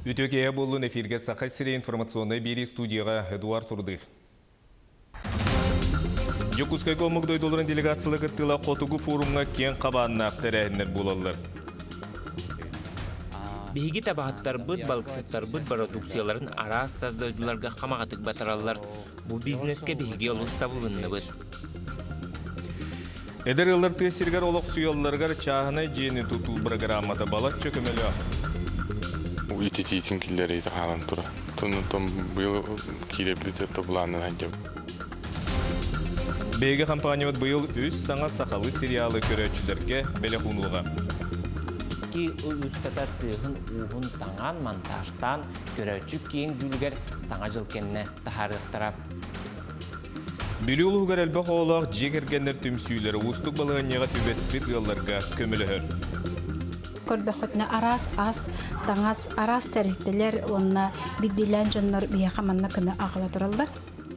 Үтөкея болын эфирге сақай сире информационный бери студияға Эдуард Турдых. Жокускай комугдой долларын делегациялығы тыла қотугу форумға кен қабанына ақтарайынлар болалар. Биһиги табахаттар быт балксыттар быт продукцияларын арас таздойдуларга хамагатык батараллар. Бу бизнеске биһиги олуста булынны быт. Эдер ыллар тесиргар олық суялларгар чағына жені туту программада балат чөкемелі ақ. Үйтетейтін келдері еті қалан тұра. Тұнытым бұл кейле бітетті бұланын әнжем. Бейгі компаният бұл үз саңа сақалы сериалы көрәтшілерге бәлі құнуға. Ки үстата тыгын уғын таңан монтажтан көрәтшік кейін жүлгер саңа жылкенне тахарықтарап. Білі ұлығығар әлбақ олақ жегергенлер түмсүйлері ұстық балығанияға түбеспет ғалларға көмілігір. Көрдіқотына арас, ас, таңас, арас тәрілтілер, онына биддилен жонлар бияқаманна көмі ағыла тұралдар.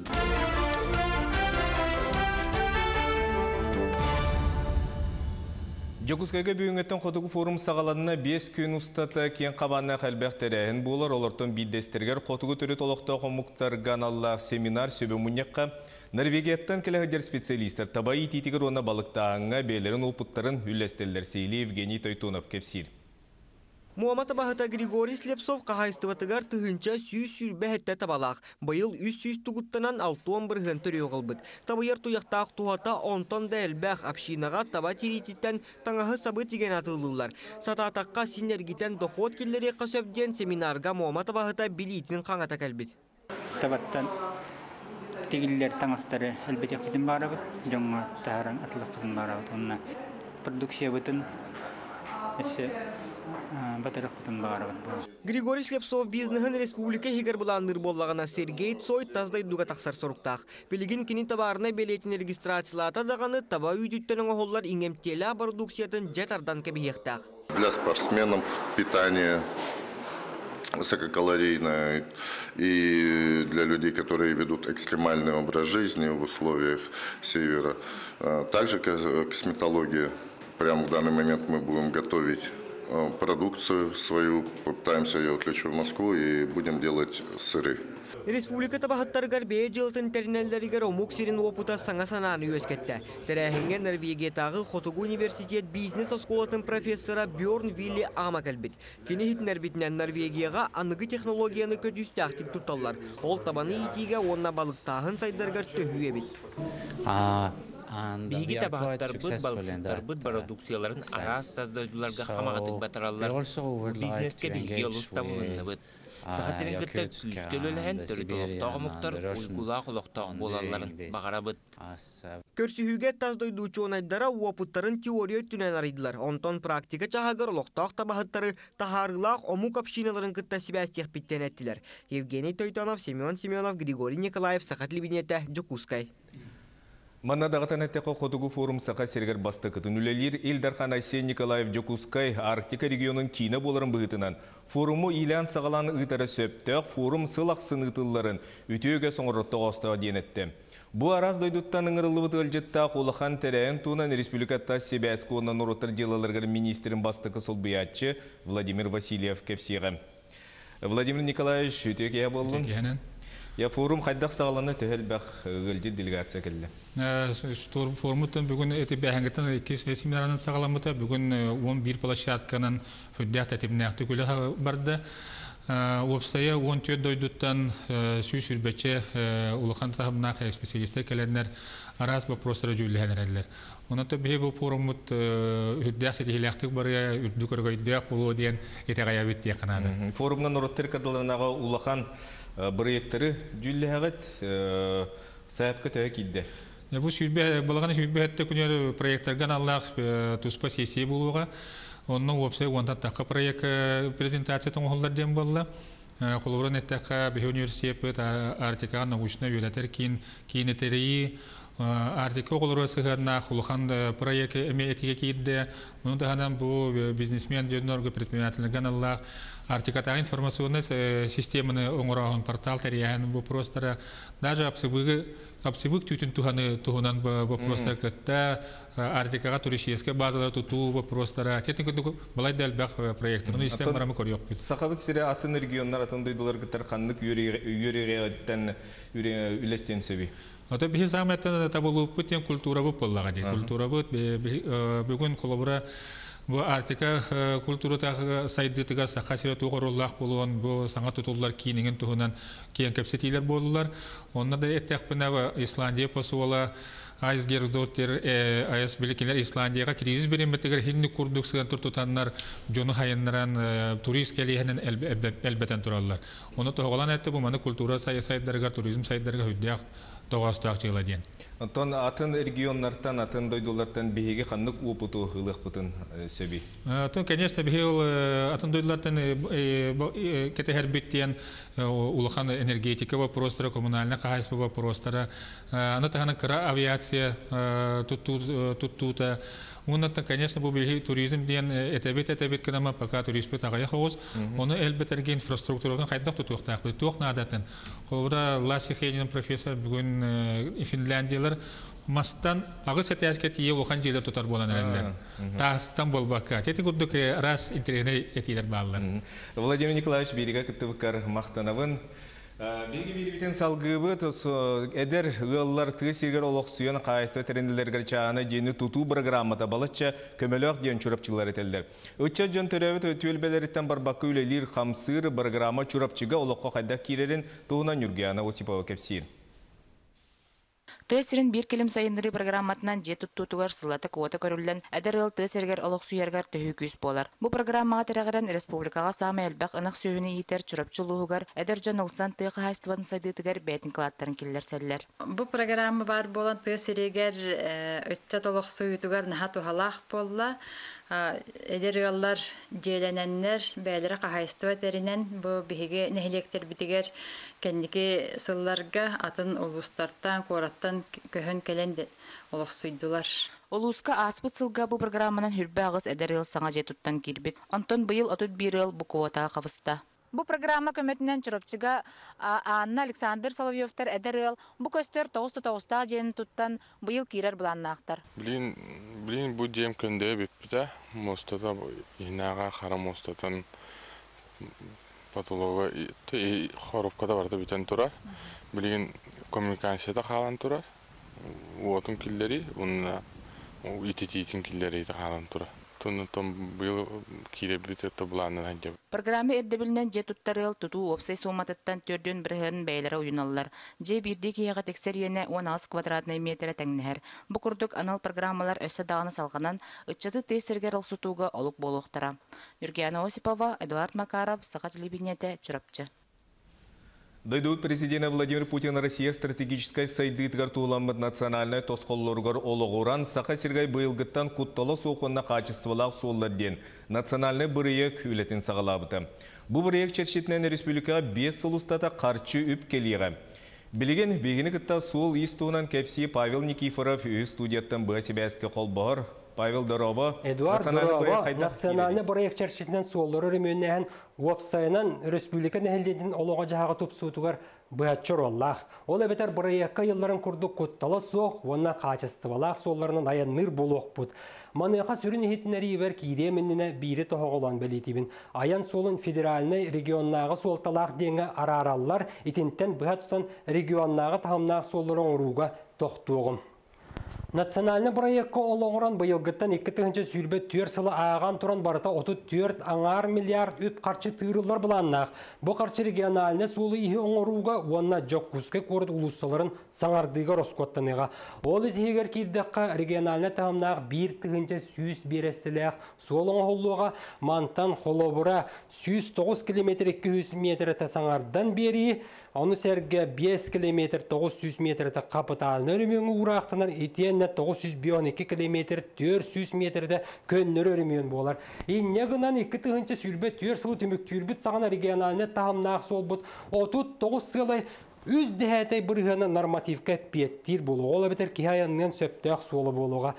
Жокускайга бүйінгеттен қотығы форум сағаланына 5 күн ұстата кен қабанына қалбәқтірәйін болар. Олардың биддестергер қотығы түрі толықта қомуқтарған Аллах семинар сөбі мұнеққа Норвегияттан келігідер специалистер табай итетігір оны балықтағыңа бейлерін опыттарын үлестелдер сейлі Евгений Тойтонов кепсир. Муамата бахыта Григорий Слепцов қағайстыватығар тұғынша сүйіс бәхетті табалақ. Байыл үс тұғыттанан 6-11 ғын түрі оғылбыд. Табайыр тұяқтақ туғата 10 тонн дәлбәқ апшинаға таба теритеттен таңағы сабы теген атылылар. Сататаққа синергитен доход келлері қасөбден семинарға Муамата бахыта билетінің қаңата кәлбет. Табаттан тегілер таңыстары әлбет яқпетін барабыд, жоңға тағаран атылықпетін барабыд. Онына продукция бұтын Григорий Слепцов бизнесін республика хигар бұланыр боллағына Сергей Цой таздай дуға тақсар сұрықтақ. Белігін кені табарына белетін регистрациялата дағаны таба үйдеттінің оғылар иңемтелі продукциятын жетардан кәбейектақ. Для спортсменов питание высококалорийное и для людей, которые ведут экстремальный образ жизни в условиях севера. Также косметология. Прямо в данный момент мы будем готовить продукцию свою, попытаемся ее отвлечь в Москву и будем делать сыры. Республика табахаттаргар бей жылтын тернеллеригер омук сирин опута саңа сананы өскетті. Тәрәхінген Норвегиятағы Хотугу университет бизнес осколатын профессора Бьорн Вилли Ама кәлбет. Кенехит нәрбетінен Норвегияға анығы технологияны көтістяқтик тұтталар. Ол табаны итиге онна балықтағын сайдаргар төхуе бет. Биһиги табахаттар быт балксыттар быт продукцияларын арас таздойдуларга хамагатык батараллар. Бизнеске биһиги олуста булынны быт. Сахасирengеттер күскөлөләһен төрдөлөктөгө муктар уйгула холоктог болалларын багарабыт. Көрсүһүгө таздойдуучу онайдара опуттарын теория түнен арыйдылар. Онтон практика чагагар олоктог табахаттары тахарылак омук общиналарын кытта сибәстех биттен эттилер. Евгений Тойтонов, Семен Семенов, Григорий Николаев, Сахатли Бинете, Жокускай. Манна дағытан әттеқі қотығы форум сақа сергер басты күтін үлелер Илдархан Айсен Николаев Жокускай Арктика регионын кейіне боларын бұғытынан. Форумы Илян сағаланы ұйтары сөптіқ форум сылақсын ұтыларын үтеуге соңырытты ғастыға денетті. Бұ араз дойдуттан ұңырылы бұты әлжеттақ олыған тәрәйін туынан республикатта Себәскі онын ұрыттыр делаларғыр министерін бастықы сол бұятчы Владимир Васильев кепсиға. Владимир Николаевич үтеуге болын. Я форум хайдах сағаланы төхел бәқ ғылжет делегация келді. Форумыттан бүгін әті бәхінгеттен семинарынан сағаламыта бүгін 11 площадканан хүддәқ тәтімін әқті көлі барды. Опсая 14 дойдуттан сүй сүрбәтче ұлықан тағымнақ специалистер кәләдінер арас бұл простыры жүйліғен әрәділер. Онаты бе бұл форумыт хүддәқ сәтігілі әқтік бары үрді көргөйдіғ болу дейін етеғая бетті яқынады. Форумнан ұрыттыр кадыларынаға ұлықан проекттері жүлләғет сәйіпкі тәуі кейді. Бұл болған сүрбе әтті күнер проекттарған Аллах тұспа сесей болуға. Оның опсай онтан таққа проект презентация тоңғылдар дем болды. Қолырын әттіққа бе университет артикаға научына өләтер кейін әтірейі артика қолыры сығырна құлған проект әме әтіге кейді. Оның дағынан бұл бизнесмен дөндергі предпринимательдерген Аллах артикатағы информационный системаны оңырағын портал тәриян вопростары, даже абсыбык түтін туғынан вопростар көтті, артикаға туристическая базалар тұту вопростары, тетін күнді бұлай дәл бәқ проекттарын істен барамы көрек бүт. Сақабыт сірі атын регионнар, атын дойдылар күттер қанлық үйерегеттен үлестен сөбі? Ото бихи саметтен табылып бүттен культура бұп боллаға dey. Культура бұт, бүгін қолабыра bu artika kulturata saydıtıga sakasira toğrullah bolğan bu sanat tutullar kiyinin tuğunan kiyen kapsetiler boldular. Onda da ettekbina İslandiya posuvala Aysgerdotter ayas bilikler İslandiyaga kriz birimetiger hinni kurduk sıgan tutanlar jonu hayınlaran turist kelihenen elbeten turallar. Onu toğlan etti bu mana kultura sayılarga turizm sayılarga hüdyak doğastak çıladiyen. Антон атын регионнардан атын дойдулардан беге ханнык опыту хылык бутын сөби. Антон конечно бегел атын дойдулардан кетер биттен улахан энергетика вопростары, коммунальная хозяйство вопростары, аны тагына кыра авиация туттута. Оннан, конечно, бұл беге туризм ден этебет кенама пока турист бит агая хос. Оны элбетерге инфраструктурадан кайдак тутуктак бит тохна адатын. Колбра Ласихенин профессор бүгүн Финляндиялар мастан агыс этяске тие улхан жерлер тутар болан элдер. Тастан болбакка. Тети гуддук раз интернет этилер баллар. Владимир Николаевич Берега кыттыбыккар мактанабын. Белги билбитен салгыбы эдер ыллар тысергер олоқсуен қайысты теренділергер чағаны жені туту программата балатча көмелек ден чурапчылар етелдер. Үтча жон төрәбіт өтуелбелеріттен барбақы үлелер қамсыр программа чурапчыға олоққа қайдақ керерін туғынан үргияна Осипова кепсейін. Тесерин bir келим сайындыры программатынан же туттутугар сылаты квота көрүллен әдәрел тесергер олық сүйергер төһүкүс болар. Бу программага терегерен республикага самы элбак ынак сөйүнү итер чурапчылуугар әдәр жонылсан тыйкы хайстыбын сайдытыгар бәтин кылаттарын киллерселлер. Бу программа бар болан тесергер өтчат олық сөйүтүгар нахату халах болла. Эдергаллар желененнер бәлері қағайыстыва терінен бұл бігі нәхелектер бітігер кәндікі сылларға атын олустартан, қораттан көхін кәлен олық сұйдылар. Олуска аспыт сылға бұл программанан хүрбі ағыз әдергіл саңа жетуттан кирбет. Антон бұйыл отут бір ыл бұл куатаға қавыста. Бу программа көмөтүнөн чурапчыга Анна Александр Соловьевтер эдерел бу көстөр 9-9 жени туттан быйыл кирер буланнактар. Блин бу жем көндө биппите. Мостата инага кара мостатан патолога хоропкада барда битен турар. Блин коммуникацияда калан турар. Отун киллери, унна итититин киллери калан турар. Программа эрдебилинен же туттарыл туту опсай соматыттан төрдөн бирген бәйләре уйналлар. Же бирди кияга тексерияне 16 квадратный метр тәңнәһәр. Бу курдук анал программалар өсө даганы салганан ыччаты тестергер олсутууга олук болуктара. Юргияна Осипова, Эдуард Макаров, Саха телевидениете, Чурапчы. Дойдут президент Владимир Путин Россия стратегической сайдытгар туламыд национальной тосқоллоргар олығыран Саха Сергай бұйылгыттан кутталы соқынна качестволақ солларден национальный бұрыек үлетін сағалабыты. Бұл бұрыек чершетінен республика 5 сылыстата қарчы үп келеға. Білеген бегіні күтта сол истуынан кәпсі Павел Никифоров үй студияттан бұға себәске қол бағыр. Павел Дорова, Эдуард Дорова, национальный проект чарчитинен соллары ремөннәһен уапсайынан республика нәһелден олога жаһага тупсутугар быаччор Аллах. Ол эбетер проектка елларын курдук куттала соқ, онна качестволах солларынан аянныр болук бут. Маныка сүрүн хитнери бер киде менне бире тоголан белетибин. Аян солын федеральный регионнагы солталах деңе арараллар итинтен быһатан регионнагы тамнак солларын уруга токтугум. Национальный проектка олоғыран бұйылғыттан 2-тігінші сүйлбет түйер сылы аған тұран барыта 34 аңар миллиард үт қарчы түйірілер бұланнақ. Бұл қарчы региональны сулы ихи оңыруға онна жоқ күске көрді ұлысыларын саңардыға роскоттаныға. Ол езігер кейдіққа региональны тағымнақ 1-тігінші сүйіс берестіліғ сол оңғылуға мантан қолобыра 109 км 200 метр саңардан бері оны сәрге 5 км 900 метр қапыталын өрімен ұғырақтынан етен 912 км 400 метрді көннөр өрімен болар. Иннегінен 2-тігінші сүрбет түйер сылы түмік түрбет сағына регионаліне тағымнақ сол бұд. 39 сылы үз дәхәтей бұрғаны нормативка петтір болу. Ол бетер кихаяннен сөптәқ солы болуға.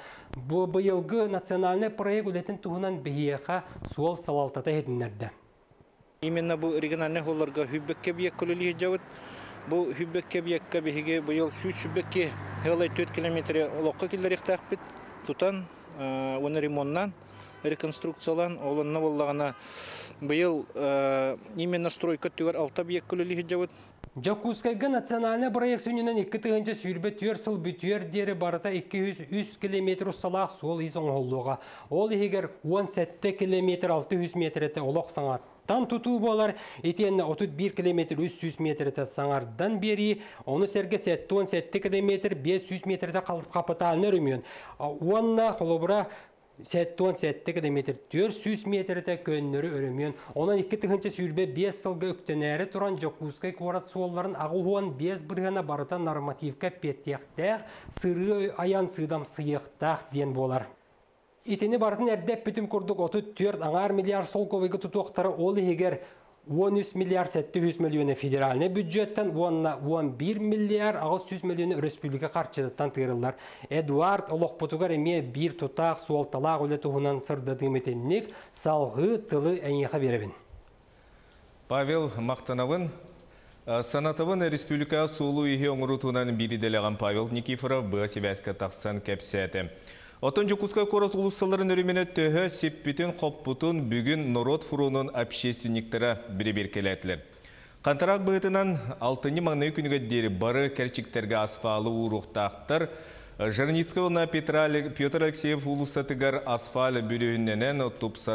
Бұйылғы национальный проект үлетін тұғынан бейеқа сол салалтата едінлерді. Именно бу региональный холларга хүббекке бияк көлөлү жабыт. Бу хүббекке биякка биһиге быйыл сүүс хүббекке 4 километр олоққа килдер ихтақпит. Тутан оны ремонттан реконструкциялан олонна боллагана быйыл именно стройка түгөр 6 бияк көлөлү жабыт. Жокускайга национальный проект сүнінен 2 тығынчы сүйірбе түйер сыл бүтүйер дері барыта 200 километр ұсталақ сол езің олуға. Ол егер 17 километр 600 метреті олық саңаттан тұту болар, етені 31 километр 300 метреті саңардан бері, оны сәрге 17 километр 500 метреті қапыталыны рөмейін. Онна қолыбыра 17 километр 400 метрді көннері өрімген. Онан 2 тығынчы сүйірбе 5 сылғы өктенәрі тұран Жокускай қорат суолларын ағуын 5 бірғана барыта нормативка петтектәқ, сыры аян сыдам сыйықтақ ден болар. Итені бардың әрдеп бүтім күрдік 34 аңар миллиард сол ковайғы тұтуқтары ол егер 13 миллиард 700 миллионы федеральный бюджеттен, 11 миллиард 600 миллионы республика қарчыдаттан тырылар. Эдуард Олоқпутугар еме бір тұтақ суалталақ өлі тұғынан сырдадың метеннік салғы тылы әңеға беребін. Павел Мақтанавын, санатывын республика суылу үйе оңырутуынан бириделеген Павел Никифоров бұға себәскі тақсан кәпсәті. Отын Жокускай корот улуссаларын өрімене төхі сеппетін қоппутын бүгін Нород фурунын общественниктері бірі-бір келәтілер. Қантарақ бұғытынан 6 маңны күнігі дері бары кәрчіктерге асфалы ұруқтақтыр. Жарницкауына Петр Алексеев улуссатығар асфалы бүрігіннен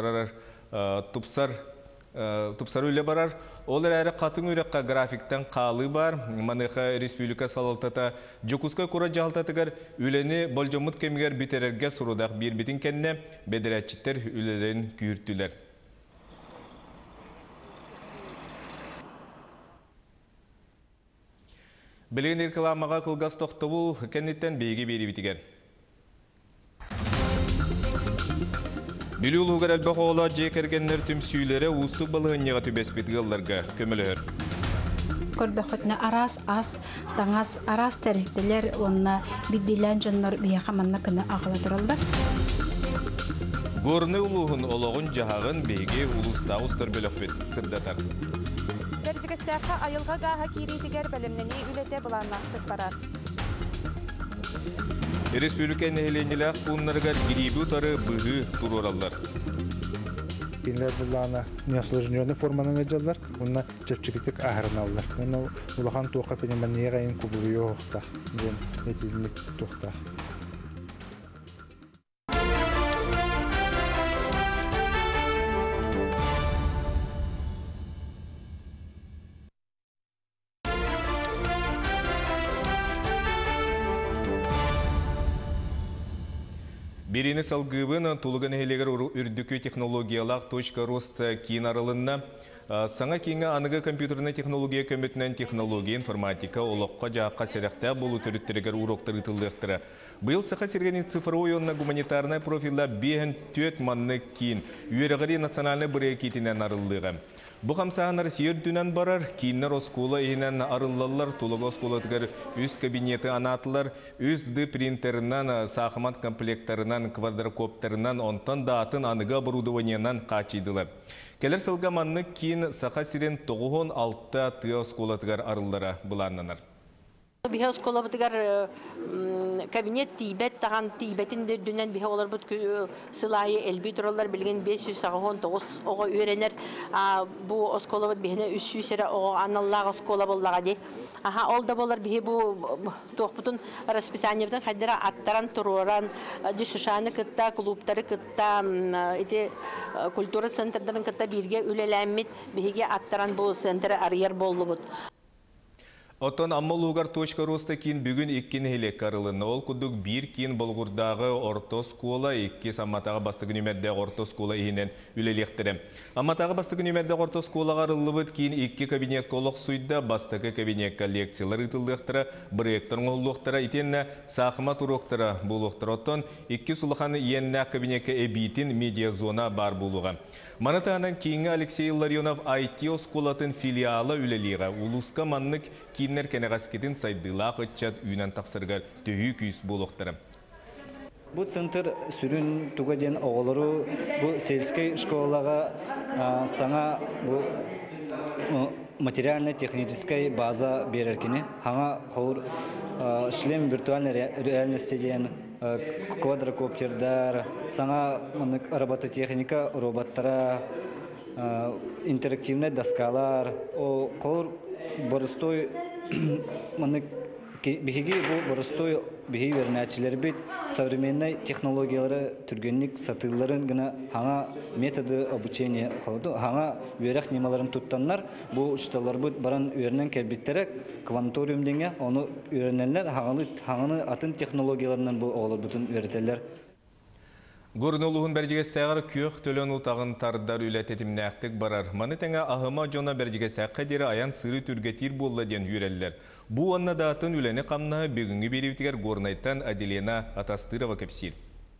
тұпсар үйлі барар. Олар әрі қатын үйрекқа графиктен қалы бар. Маныға республика салалтата Жокускай қора жағалтатығар үлені болжамыт кемігер бітерерге сұрудақ бір бітін кәнне бәдірәтчіттер үлелерін күйірттілер. Білген еркіламаға қылғас тоқтауыл кәнеттен бейге бері бітігер. Білі ұлығыр әлбақ оғыла жекергенлер түм сүйілері ұстық балығынеға түбеспет ғылларға көмілігір. Көрдіқытны арас, ас, таңас, арас тәрілтілер онына биддейлән жонлар бияқаманна күні ағыла тұралды. Горны ұлығын олығын жағағын бейге ұлыста ұстар бөліқпет сырдатар. Бәржігістәқі айылға ғаға керейтігер бәлімнені үлеті бұланнақтық барар. Республика нәйленеләқ бұнларығар грибі тары бұғы тұроралар. Бинлер бұлағына неосложненный форманың әджалар, онына чәпчікітік ағырын алылар. Оны ұлақан тоққа пенеманияға ең күбілі оқтақ, ден етілінік тоқтақ. Берені салғыбын тұлығын әлегер үрдікі технологиялақ точка роста кейін арылынна. Саңа кейінгі анығы компьютерный технология көмітінен технология, информатика, олыққа жаққа сәріқті болу түріттерігер уроқтар ұтылдықтыры. Бұл сақа сергені цифровой онына гуманитарный профилда бейін төт манны кейін үйеріғари национальный бірі кетінен арылдығы. Бұ қамсағанар сер дүнен барар, кейіннер оскола ейінен арыллалар, толығы осколатығар өз кабинеті анатылар, өз ды принтерінен, сақымат комплектарынан, квадрокоптерінен, онтан датын аныға оборудованиянан қачидылар. Келер сылға манны кейін сақа сирен 9-6 ты осколатығар арыллара бұланнанар. Биһе осколабытыгар кабинет тибет таган тибетин дүнен биһе олар бут сылайы элби туралар билген 599 ого үйренер. Бу осколабыт биһене 300 ого аналлага осколабыллага ди. Ол да болар биһе бу тохпутун расписаниебтен хаддара аттаран туроран дисушаны кытта клубтары кытта эти культура центрдарын кытта бирге үлеләммит биһеге аттаран бу центр арьер боллубут. Отон аммалугар точка роста кейін бүгін еккен хелек қарылыны. Ол күдік бір кейін болғырдағы ортос кола, екі самматаға бастығын өмерді ортос кола егінен үлелектірі. Амматаға бастығын өмерді ортос кола қарылыбыд кейін екі кабинет колық суйда бастығы кабинетка лекциялар ұтылдықтыры, біректірін олуқтыры, итенне сақымат ұроқтыры болуқтыры. Отон екі сұлықаны енне кабинетка әбейтін медиазона бар болуға. Манатанан кейінгі Алексей Ларионов IT осколатын филиалы үлелеға улуска маннык кейіннер кәнеғаскетін сайдылақ ұтчат үйнен тақсырғар түйі күйіс болуқтыры. Бу центр сүрүн тугаден оголору бу сельский школага саңа бу материально-техническая база береркини. Хаңа холур шлем виртуальной реальности деген квадрокоптердар, саңа робототехника, роботтара, интерактивный доскалар, холур боростой бихиги бу боростой бихи вернәчилер бит современный технологиялары түргенник сатыларын гына хаңа методы обучения кылды. Хаңа верах немаларын туттаннар. Бу ушталар бит баран үйренен кәлбиттерек кванториум деңе, оны үйрененлер хаңаны атын технологияларынан бу олар бүтүн үйрәтәләр. Горнулуғын бәржігестәғір көк төлін ұтағын тардар үләтетіміне әқтік барар. Маны тәңі ағыма жона бәржігестәғ қадері аян сыры түргетир болла ден үйрелілер. Бұ онна датын үләні қамна бүгінгі берептігер горнайттан Аделена Атастырова көпсір.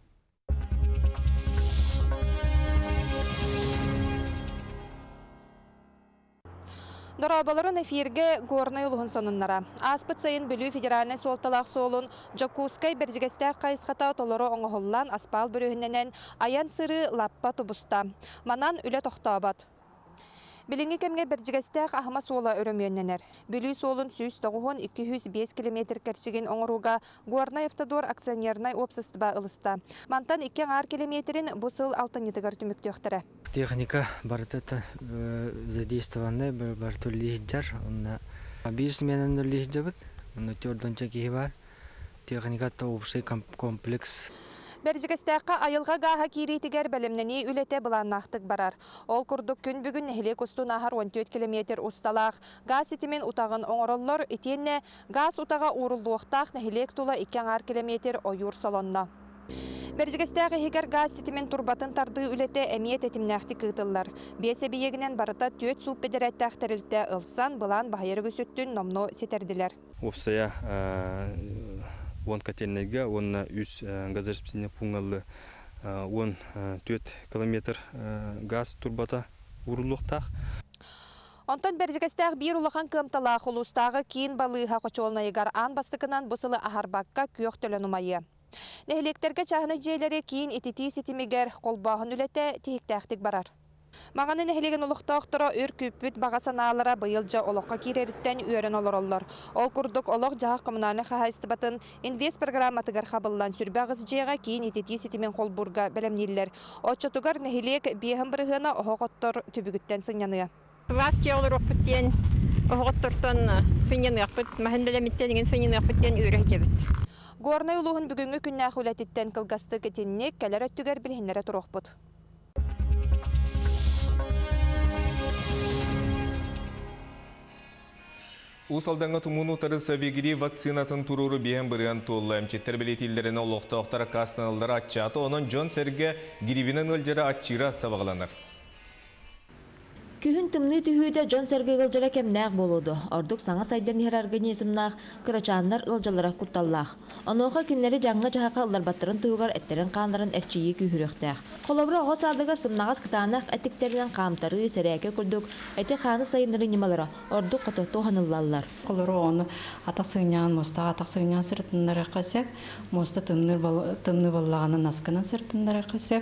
Дорабаларын эфирге горный улуғын соныннара. Аспыт сайын білу федеральный солталақ солын Жокускай бәржігестәқ қайысқата толыры оңығылан аспал бүрігіннен аян сыры лаппа тубуста. Манан үлі тоқтабат. Билинги кемге бәржігестәқ ахыма сола өрөмүйенненер. Білу солын 205 км кәрчеген оңыруға горный автодор акционернай опсыстыба ылыста. Мантан 2 километрин бұсыл алтын етігір түміктіқтірі. Техника барытыты задействованный бір түрлі жар. Бирс менен түрлі жабыт. Төрдөнче кейі бар. Техника общий комплекс. Бәржігістәққа айылға ғаға кейрейтігер бәлімнені үлете бұланнақтық барар. Ол күрдік күн бүгін нәхілек ұстын ағар 14 км ұсталақ. Газ етімен ұтағын оңырылыр, етенне газ ұтаға ұрылдуықтақ нәхілек тұла 2 км ойыр салонна. Бәржігістәқі хегер газ етімен турбатын тарды үлете әмиет етімнәқті күйтылар. Бесе бейегінен барыта төт суып бедерәттәқтірілті ұлсан бұлан бағайырғы сөттін номно сетерділер. Опсая он котельныйга, он үз газарсписіне пуңалы 4 километр газ турбата урулуқтақ. Онтан бәржігістәқ бір ұлыған көмталақ ұлыстағы кейін балыға қочолына егар ан бастықынан бұсылы ахарбаққа күйіқ төлін ұмайы. Нәхілектерге чағыны жейлері кейін ететі сетімегер қолбағын үлеті тейіктәқтік барар. Мағаны нәхілеген ұлықтақтыра өр көппіт бағасаналара бұйылжа олыққа кереріттен өрін олар. Ол күрдік олық жағақ коммунальны қағайстыбатын инвест программатығар қабылдан сүрбәғыз жеға кейін ететі сетімен қолбұрға бәлемнелер. Отчатугар нәхілек бейхін бірғына оғыттыр түбігіттен сыңяны. Власти олар оқпыттен, оғыттыртын сыңяны оқпыт, мәхінделеметтен сыңяны оқпыттен үйрәйтебіт. Горнай ұлығын бүгінгі күннәқ үләтеттен қылғасты кетеннек кәлер өттігер білхінлері тұрақпыт. Усалданға тумуну тары савегири вакцинатын туруру бейін бірген толы әмчеттер білетелдеріне олықта оқтары кастанылдары атчаты, оның Джон Серге гиривинен өлжері атчыра сабағыланыр. Күхін тымны түйуді Джон Серге ылжыра кемнәқ болуды. Ордық саңа сайдан ер организмнақ кырачанлар ылжылыра құтталлақ. Онуға күнлері жаңға жағақа ыларбаттырын туғар әттерін қанларын әрчейі күйіріқтәқ. Қолабыра оға садыға сымнағыз кытанақ әтіктерінен қамтары сәрәке күрдік. Әті қаны сайыныры немалары ордық құтықты оғанылалар. Қолабыра оны атақ сыңнян, моста атақ сыңнян сыртынлары қасеп, моста тымны болағаны наскынан сыртынлары қасеп,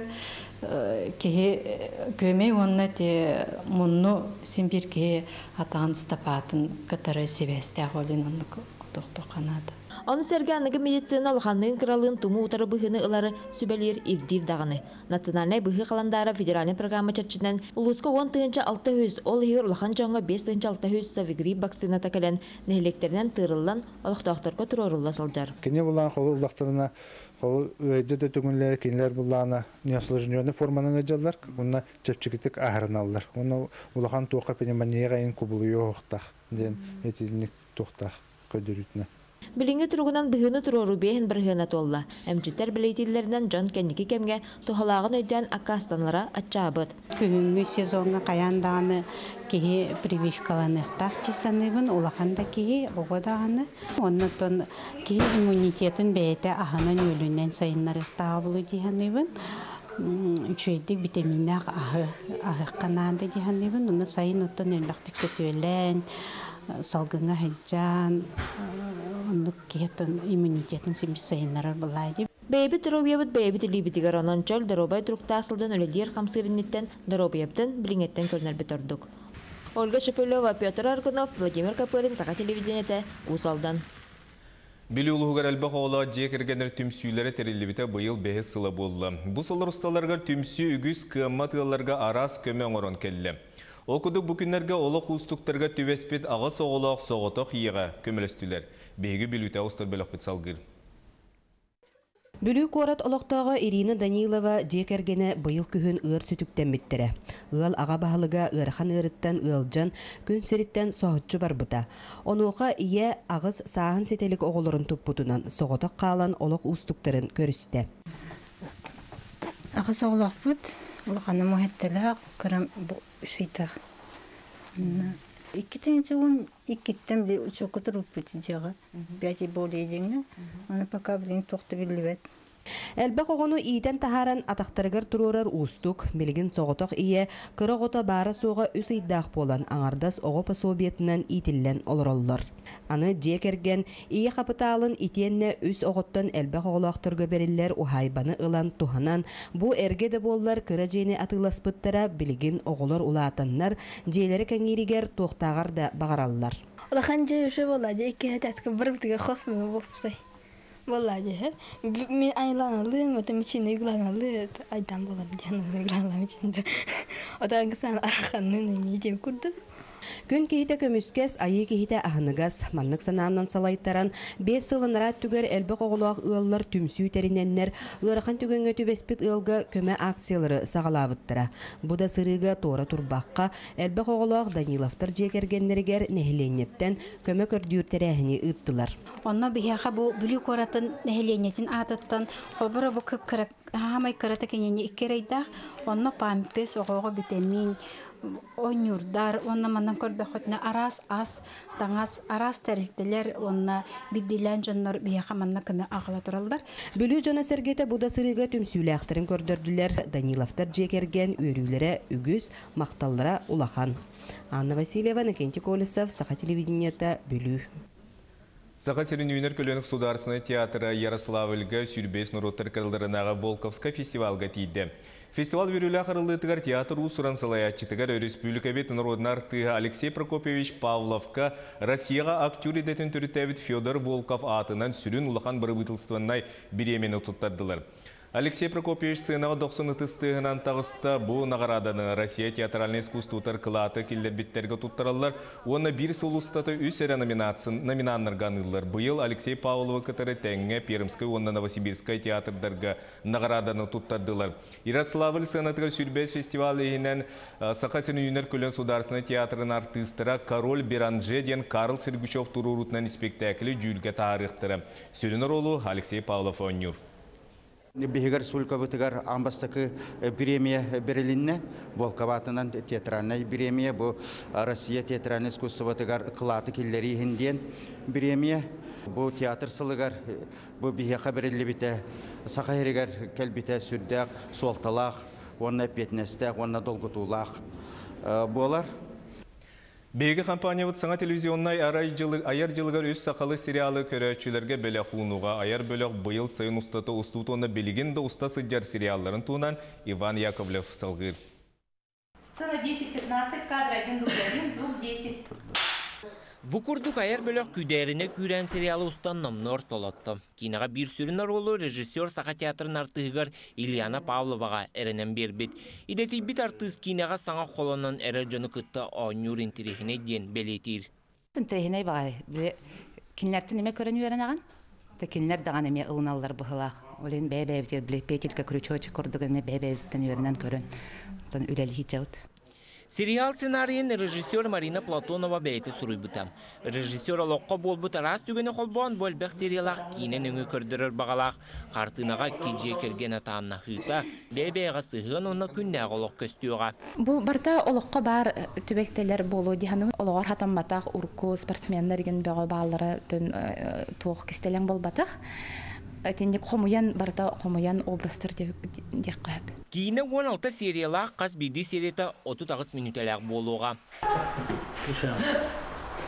кеге көмей онна те мұнну симбир кеге атағын стапатын катары себесте ғолин оны құтықты қанады. Оны сәрге анығы медицина лұханның кралын туму ұтары бұхыны ұлары сүбәлер игдир дағыны. Национальный бұхы қаландары федеральный программа чарчынан ұлысқа 10-600, ол егер ұлыхан жоңға 5-600 савигри вакцина тәкәлен нәйлектерінен тырылан ұлықтақтарға тұрорылла салжар. Кене бұлан қолы ұлықтарына қолы өйдеді түгінлер, кенелер бұлана неосложненный форманың әжалар, оны чәпчікітік ағырын алылар. Оны ұлыхан туаққа пневмонияға ең күбілі оқтақ, ден етілінік тоқтақ көдірітіне. Билинги тургунан быһыны турору бейін бірғына толла. Әмчеттер білейтелерінен Джон кәнекі кемге тұхалағын өйден акастанлара атчабыд. Күнгі сезонға қаяндағаны кейі прививкаланықтақ тесаныбын, олақанда кейі оғадағаны. Оннаттон кейі иммунитетін бәйті ағынан өлінен сайынларықтағы бұлы дейханыбын. Үчөйдік витаминақ ағыққанады дейханыбын. Оны сайын оттан өліқтік сөтөлен, салгыңа хаджан, оннук кеhtон иммунитетін сембі сайынлары бұлайды. Бәйбі дробиябыт бәйбі тілейбітігер онан чөл дробай тұруқтасылдан өлелер қамсырынеттен дробияптан біліңеттен көрінер бітордық. Ольга Шепелева, Петр Аргунов, Владимир Капырин, Сақа телевидениеті, Усалдан. Били улуғығар әлбақ ола жекергенер түмсүйлері терелебіті бұйыл бәхі сылы болды. Бұл сылыр ұсталарға түмсү үгіз кымматығаларға арас көмен орын келі. Окудық бүкіндерге олық ұстықтарға түвеспет ағыз оғылақ соғытық иеға көмілістілер. Бәйгі білуті ұстар бөлік бет салғыр. Бүлі қорат олықтағы Ирина Данилова жекергені бұйыл күхін ұр сүтіктен біттірі. Ұл аға бағылыға ұрхан ұрыттан ұлжан күн сөріттен соғытчы бар бұта. Онуға ие ағыз сағын сетелік оғылырын тұп бұтынан соғытық қалан олық ұстықтарын көрісті. Ағыз оғылақ бұд, ұлғаны мұхеттілі қырам ұшайтақ. Иккитенче он иккиттен били чокотур уппути жага. Бяти более жеңе. Аны пока билин токты билбет. Әлбәқ оғыны ийтен тахаран атақтарығыр тұрорар ұстық, білігін соғытық ие, кырығыта бары соға үс иддақ болан аңардас оғы пособиетінен итіллен олыроллар. Аны жекерген ие қапыталын итенне үс оғыттан әлбәқ оғылақтырғы берілер ұхайбаны ылан туханан, бұ әргеді боллар кыры жені атыласпыттара білігін оғылар ұлатаннар, жейлері кәңерігер тоқтағар да бағараллар. Олақан жай үші болады, екі әтәткі бір бітіге қос мұны болыпсай. Vallahi min aylanalım, o da için aylanalım, aydan bulalım canım aylanalım içinde. O da sen arkanın ne diye kurdu. Күн кейті көміскес, айы кейті ағынығас, маннық сананан салайттаран, 5 сылын рат түгер әлбі қоғылақ ұялар түмсүй тәріненнер, ұларқан түгенге түбеспет ұялға көмі акциялары сағалабыттыра. Бұда сырыға тора турбаққа әлбі қоғылақ Даниловтар жекергенлерігер нәхіленеттен көмі көрдүйіртері әхіне ұттылар. Онна бихеха бу бүлі коратын нәхіленеттен атыттан, қолбыра бұ күп хамай кырата кенені иккерейдақ, онна пампес оғығы витамин, ойнюрдар, онна манан көрді хотна арас ас, таңас арас тәрілтілер, онна биддилен жоннар бияқа манна көмі ағыла тұралдар. Бүлі жона сәргеті бұда сырыға түмсүйлі ақтырын көрдірділер, Даниловтар жекерген өрілері үгіз, мақталлара улахан. Анна Васильева, Накенти Колесов, Сақа телевидениеті Бүлі. Сақа сәрін үйінер көлінік сударсыны театры Ярославльға сүрбес нұроттар кірілдірінаға Волковска фестивалға тейді. Фестивал верюля қарылытығар театр ұсыран салаятчытығар Республика бет народнар тыға Алексей Прокопьевич Павловка Россияға актер едетін түрітәвіт Федор Волков атынан сүрін ұлақан бір бұтылстваннай біремені тұттардылар. Алексей Прокопьевич сынаға 90-тыстығынан тағыста бұл нағараданы Россия театральный искусствотар қылаты келдер беттерге тұттаралар. Оны бір сол ұстаты үс әрі номинаннарғанылар. Бұйыл Алексей Павлова кітары тәңе Пермскай, онна Новосибирскай театрдарға нағараданы тұттардылар. Ярославль сынатығар сүрбес фестивалейінен Сақа сені үйінер көлін сударсына театрын артыстыра Король Беранже ден Карл Сергучев тұрурутынан спектаклі жүлге тарихтыры. Сүрінер олу Алексей Павлов ойнюр. Бихигар Сулькабытыгар амбастакы премия берелинне, Волковатынан театральная премия, бу Россия театральное искусствотыгар кылаты киллери хинден премия, бу театр сылыгар, бу бихига берелибите, сахайригар келбите сүрдәк, солталақ, онна петнестәк, онна долгутулақ болар. Бейгі компаниявыд саңа телевизионнай аяр жылығар өз сақалы сериалы көрәтшілерге бәлі қуынуға аяр бөлік бұйыл сайын ұстаты ұстутуына белігінді ұста сыджар сериалларын туынан Иван Яковлев салғыр. Сцена 10-15, кадр 1-1, звук 10. Букурдук аяр бөлік күдәріне күрән сериалы ұстан номнор толотты. Кинаға бір сүрінар олу режиссер Сақа театрын артығығар Ильяна Павловаға әрінен бербет. Идеті бит артыз кинаға саңа қолынан әрі жоны күтті ойнюр интерехіне ден белетір. Интерехіне бағай. Кинлерді неме көрін өрен аған? Кинлер даған еме ұлыналар бұғылақ. Олен бәй-бәйбітер білек петелгі күрічочы көрдігіне бәй-бәйбіттен өрінен көрін. Үләлі хитжауыд. Сериал сценарийын режиссер Марина Платонова бәйті сұрыйбыта. Режиссер олыққа болбыта рас түгені қолбуан бөлбәк сериалақ кейінен өңі көрдірір бағалақ. Қартынаға кедже керген атанына хыта, бәй-бәйға сығын оны күннәғ олық көстіуға. Бұл барда олыққа бар түбәктелер болу дейханы олығар хатаматақ ұрку спортсменлерген бәғі бағалары туық кестелен болбатақ. Тенде қомуян барда қомуян обрастыр деп қойып. Кейіне 16 сериялақ қас бейді сериеті 30 минутеләк болуға.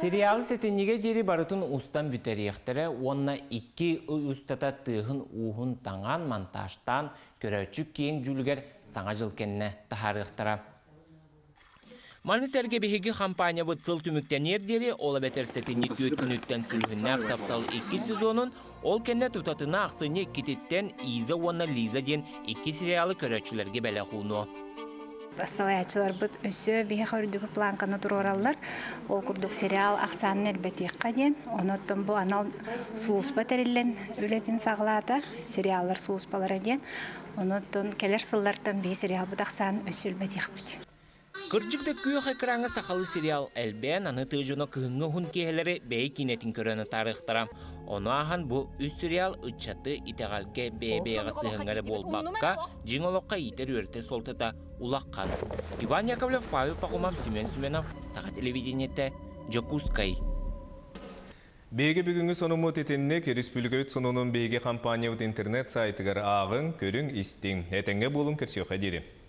Сериалы сетенеге дери барытын устан бүтерияқтары, онна 2 устата тығын уғын таңан монтажтан көрәучік кейін жүлігер саңа жылкенне тахарықтара. Манысерге беге компания бұтсыл түміктенер дери, ола бәтер сетені көткінүттен сүлгінне ақтаптал 2 сезонын, ол кенне тұтатына ақсыне кететтен Иза онна Лиза ден 2 сериалы көрәучілерге бәлі құлыну. Салаячылар бұд өсі бейі қордығы планканы тұроралар. Ол күрдік сериал ақсанын әлбәтеққа ден. Оныттың бұл анал сұлыспа тәрелен үлетін сағылады. Сериаллар сұлыспалар ден. Оныттың келер сыллартан бей сериал бұд ақсанын өсі әлбәтеқ бұд. Кырджыкта күйөх экраңы сақалы сериал әлбән аны тыжыны күйіңі хүн кейлері бәй кинетін көріні тарықтыра. Оны аған бұл үс сериал үтчаты итеғалге бәй-бәйға сығыңғары болбаққа, жиңолыққа итер өрті солтыда улаққан. Иван Яковлев, Павел Пахомов, Семен Суменов, Саға телевидениетті, Жокускай. Беге бүгінгі сонымы тетеннек республикавит сонының беге компания интернет сайтығар ағын көрің істің. Әтенге болын көрсеуға деді.